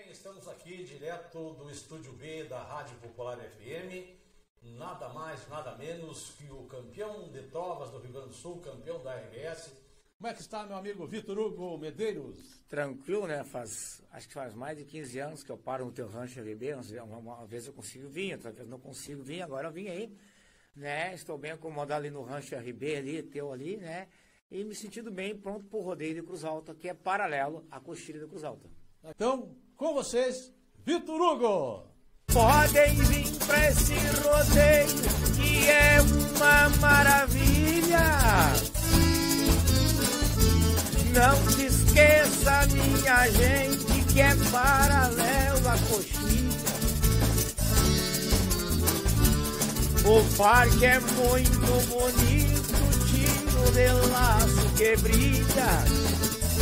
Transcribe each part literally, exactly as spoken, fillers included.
Estamos aqui direto do Estúdio B da Rádio Popular F M, nada mais, nada menos que o campeão de trovas do Rio Grande do Sul, campeão da R B S. Como é que está, meu amigo Vitor Hugo Medeiros? Tranquilo, né? Faz, acho que faz mais de quinze anos que eu paro no teu rancho R B. Uma, uma vez eu consigo vir, outra vez não consigo vir, agora eu vim aí, né? Estou bem acomodado ali no rancho R B, ali, teu ali, né? E me sentindo bem, pronto para o rodeio de Cruz Alta, que é paralelo à coxilha de Cruz Alta. Então, com vocês, Vitor Hugo! Podem vir pra esse rodeio, que é uma maravilha. Não se esqueça, minha gente, que é paralelo à coxilha. O parque é muito bonito, tiro de laço que brilha.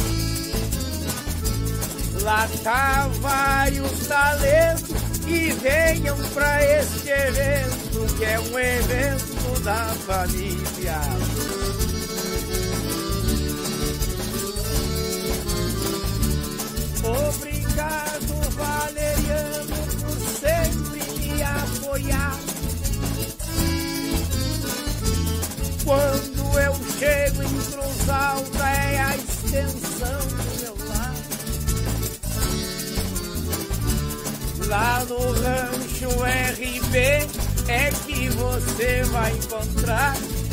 Lá tá vários talentos que venham pra este evento, que é um evento da família. Obrigado, Valeriano, por sempre me apoiar. Quando eu chego em Cruz Alta é a extensão do meu lar. Lá no rancho R B é que você vai encontrar.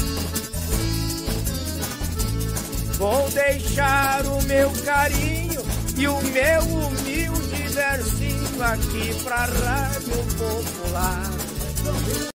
Vou deixar o meu carinho e o meu humilde versinho aqui pra Rádio Popular.